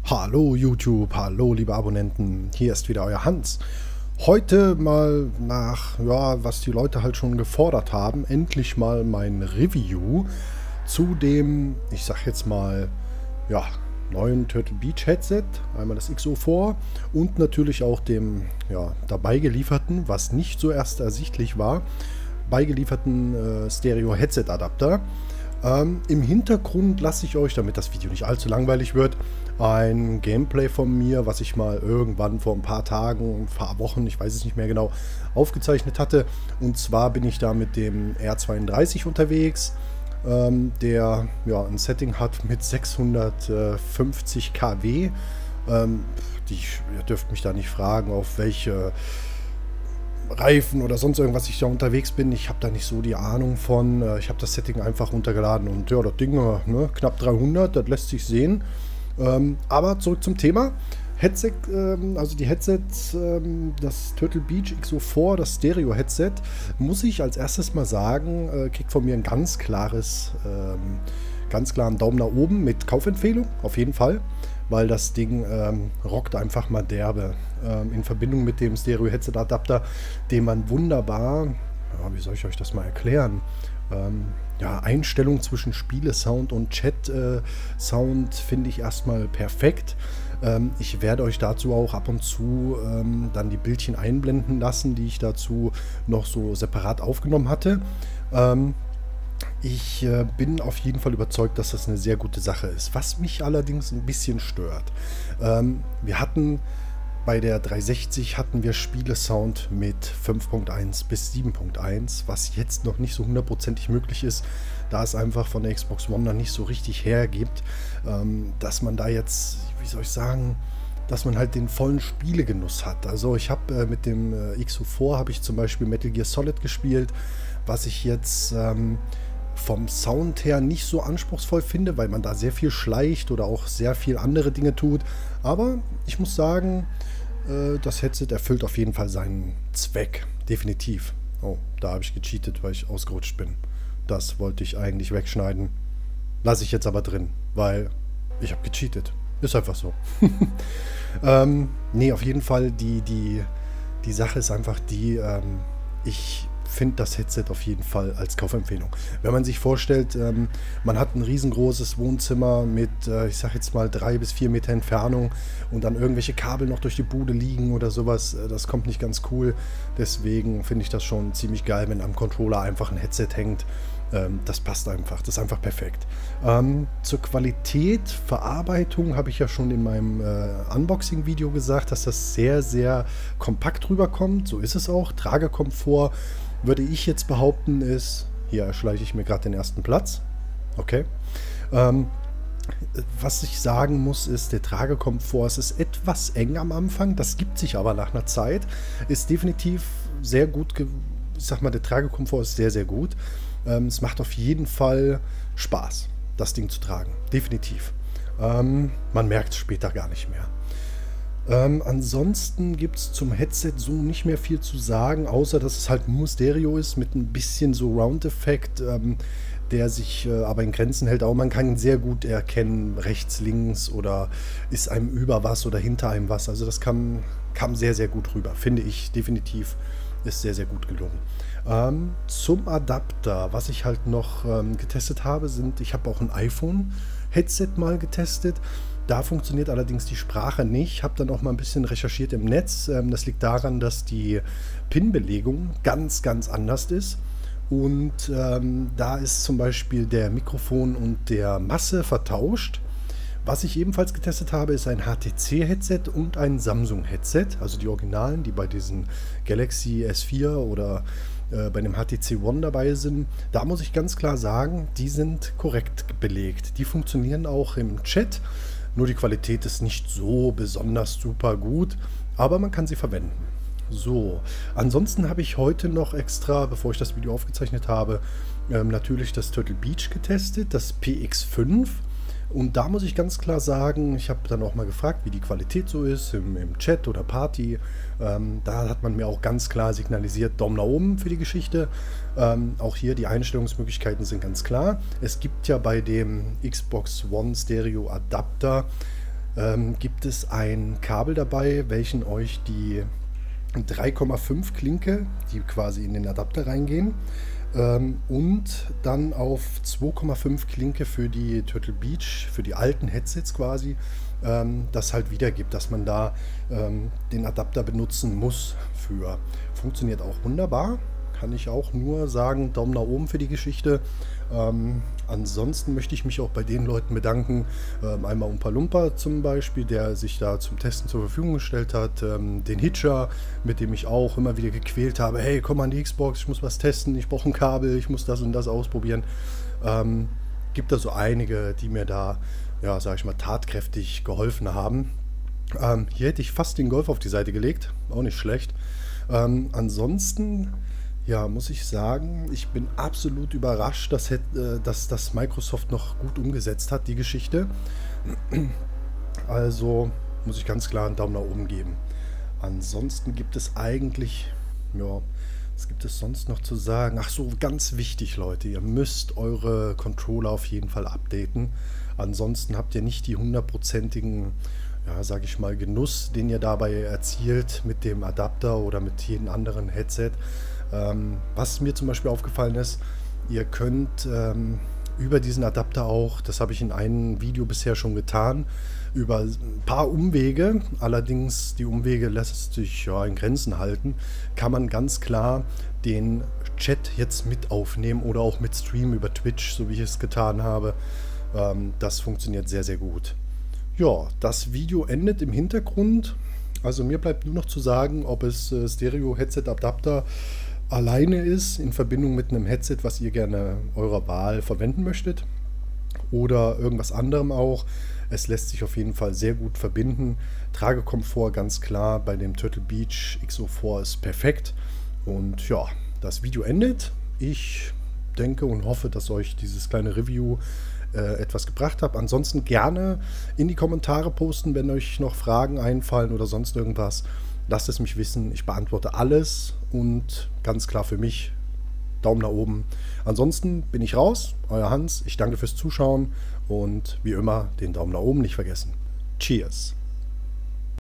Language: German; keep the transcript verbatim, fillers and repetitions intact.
Hallo YouTube, hallo liebe Abonnenten, hier ist wieder euer Hans. Heute mal nach, ja, was die Leute halt schon gefordert haben, endlich mal mein Review zu dem, ich sag jetzt mal, ja, neuen Turtle Beach Headset, einmal das X O vier und natürlich auch dem, ja, dabei gelieferten, was nicht so erst ersichtlich war, beigelieferten äh, Stereo Headset Adapter. Ähm, Im Hintergrund lasse ich euch, damit das Video nicht allzu langweilig wird, ein Gameplay von mir, was ich mal irgendwann vor ein paar Tagen, ein paar Wochen, ich weiß es nicht mehr genau, aufgezeichnet hatte. Und zwar bin ich da mit dem R zweiunddreißig unterwegs, ähm, der ja ein Setting hat mit sechshundertfünfzig Kilowatt. Ähm, die, ihr dürft mich da nicht fragen, auf welche Reifen oder sonst irgendwas ich da unterwegs bin. Ich habe da nicht so die Ahnung von. Ich habe das Setting einfach runtergeladen und ja, das Ding, ne, knapp dreihundert, das lässt sich sehen. Ähm, aber zurück zum Thema. Headset, ähm, also die Headsets, ähm, das Turtle Beach X O vier, das Stereo-Headset, muss ich als erstes mal sagen, äh, kriegt von mir ein ganz klares, ähm, ganz klaren Daumen nach oben mit Kaufempfehlung, auf jeden Fall. Weil das Ding ähm, rockt einfach mal derbe. Ähm, in Verbindung mit dem Stereo-Headset-Adapter, den man wunderbar, ja, wie soll ich euch das mal erklären, ähm, ja, Einstellung zwischen Spiele-Sound und Chat-Sound äh, finde ich erstmal perfekt. Ähm, ich werde euch dazu auch ab und zu ähm, dann die Bildchen einblenden lassen, die ich dazu noch so separat aufgenommen hatte. Ähm, Ich äh, bin auf jeden Fall überzeugt, dass das eine sehr gute Sache ist. Was mich allerdings ein bisschen stört. Ähm, wir hatten bei der dreihundertsechzig hatten wir Spiele-Sound mit fünf Punkt eins bis sieben Punkt eins, was jetzt noch nicht so hundertprozentig möglich ist, da es einfach von der Xbox One noch nicht so richtig hergibt, ähm, dass man da jetzt, wie soll ich sagen, dass man halt den vollen Spielegenuss hat. Also ich habe äh, mit dem äh, X O vier habe ich zum Beispiel Metal Gear Solid gespielt, was ich jetzt ähm, vom Sound her nicht so anspruchsvoll finde, weil man da sehr viel schleicht oder auch sehr viel andere Dinge tut. Aber ich muss sagen, äh, das Headset erfüllt auf jeden Fall seinen Zweck. Definitiv. Oh, da habe ich gecheatet, weil ich ausgerutscht bin. Das wollte ich eigentlich wegschneiden. Lasse ich jetzt aber drin, weil ich habe gecheatet. Ist einfach so. ähm, nee, auf jeden Fall, die, die, die Sache ist einfach die, ähm, ich finde das Headset auf jeden Fall als Kaufempfehlung. Wenn man sich vorstellt, ähm, man hat ein riesengroßes Wohnzimmer mit, äh, ich sag jetzt mal, drei bis vier Meter Entfernung und dann irgendwelche Kabel noch durch die Bude liegen oder sowas, äh, das kommt nicht ganz cool. Deswegen finde ich das schon ziemlich geil, wenn am Controller einfach ein Headset hängt. Ähm, das passt einfach, das ist einfach perfekt. Ähm, zur Qualität, Verarbeitung habe ich ja schon in meinem äh, Unboxing-Video gesagt, dass das sehr, sehr kompakt rüberkommt. So ist es auch. Tragekomfort, würde ich jetzt behaupten, ist, hier erschleiche ich mir gerade den ersten Platz. Okay. Ähm, was ich sagen muss, ist, der Tragekomfort, es ist etwas eng am Anfang, das gibt sich aber nach einer Zeit, ist definitiv sehr gut, ich sag mal, der Tragekomfort ist sehr, sehr gut. Ähm, es macht auf jeden Fall Spaß, das Ding zu tragen, definitiv. Ähm, man merkt es später gar nicht mehr. Ähm, ansonsten gibt es zum Headset so nicht mehr viel zu sagen, außer dass es halt nur Stereo ist mit ein bisschen so Round-Effekt, ähm, der sich äh, aber in Grenzen hält. Auch man kann ihn sehr gut erkennen, rechts, links oder ist einem über was oder hinter einem was. Also das kam, kam sehr, sehr gut rüber, finde ich definitiv. Ist sehr, sehr gut gelungen. Ähm, zum Adapter, was ich halt noch ähm, getestet habe, sind, ich habe auch ein iPhone-Headset mal getestet. Da funktioniert allerdings die Sprache nicht. Ich habe dann auch mal ein bisschen recherchiert im Netz. Ähm, das liegt daran, dass die Pin-Belegung ganz, ganz anders ist. Und ähm, da ist zum Beispiel der Mikrofon und der Masse vertauscht. Was ich ebenfalls getestet habe, ist ein H T C-Headset und ein Samsung-Headset, also die Originalen, die bei diesen Galaxy S vier oder äh, bei dem H T C One dabei sind. Da muss ich ganz klar sagen, die sind korrekt belegt. Die funktionieren auch im Chat, nur die Qualität ist nicht so besonders super gut, aber man kann sie verwenden. So, ansonsten habe ich heute noch extra, bevor ich das Video aufgezeichnet habe, ähm, natürlich das Turtle Beach getestet, das P X fünf. Und da muss ich ganz klar sagen, ich habe dann auch mal gefragt, wie die Qualität so ist im, im Chat oder Party. Ähm, da hat man mir auch ganz klar signalisiert, Daumen nach oben für die Geschichte. Ähm, auch hier die Einstellungsmöglichkeiten sind ganz klar. Es gibt ja bei dem Xbox One Stereo Adapter ähm, gibt es ein Kabel dabei, welchen euch die drei Komma fünf Klinke, die quasi in den Adapter reingehen, ähm, und dann auf zwei Komma fünf Klinke für die Turtle Beach, für die alten Headsets quasi, ähm, das halt wiedergibt, dass man da ähm, den Adapter benutzen muss für. Funktioniert auch wunderbar. Kann ich auch nur sagen, Daumen nach oben für die Geschichte. Ähm, ansonsten möchte ich mich auch bei den Leuten bedanken, ähm, einmal Umpa Lumpa zum Beispiel, der sich da zum Testen zur Verfügung gestellt hat, ähm, den Hitcher, mit dem ich auch immer wieder gequält habe, hey, komm an die Xbox, ich muss was testen, ich brauche ein Kabel, ich muss das und das ausprobieren. Ähm, gibt da so einige, die mir da, ja, sag ich mal, tatkräftig geholfen haben. Ähm, hier hätte ich fast den Golf auf die Seite gelegt, auch nicht schlecht. Ähm, ansonsten... Ja, muss ich sagen, ich bin absolut überrascht, dass, äh, dass das Microsoft noch gut umgesetzt hat, die Geschichte. Also muss ich ganz klar einen Daumen nach oben geben. Ansonsten gibt es eigentlich, ja, was gibt es sonst noch zu sagen? Ach so, ganz wichtig, Leute, ihr müsst eure Controller auf jeden Fall updaten. Ansonsten habt ihr nicht die hundertprozentigen, ja, sag ich mal, Genuss, den ihr dabei erzielt mit dem Adapter oder mit jedem anderen Headset. Ähm, was mir zum Beispiel aufgefallen ist, ihr könnt ähm, über diesen Adapter auch, das habe ich in einem Video bisher schon getan, über ein paar Umwege, allerdings die Umwege lässt sich ja in Grenzen halten, kann man ganz klar den Chat jetzt mit aufnehmen oder auch mit Stream über Twitch, so wie ich es getan habe. Ähm, das funktioniert sehr, sehr gut. Ja, das Video endet im Hintergrund. Also mir bleibt nur noch zu sagen, ob es äh, Stereo-Headset-Adapter alleine ist, in Verbindung mit einem Headset, was ihr gerne eurer Wahl verwenden möchtet, oder irgendwas anderem auch. Es lässt sich auf jeden Fall sehr gut verbinden. Tragekomfort ganz klar bei dem Turtle Beach X O vier ist perfekt. Und ja, das Video endet. Ich denke und hoffe, dass euch dieses kleine Review äh, etwas gebracht hat. Ansonsten gerne in die Kommentare posten, wenn euch noch Fragen einfallen oder sonst irgendwas. Lasst es mich wissen, ich beantworte alles und ganz klar für mich Daumen nach oben. Ansonsten bin ich raus, euer Hans, ich danke fürs Zuschauen und wie immer den Daumen nach oben nicht vergessen. Cheers!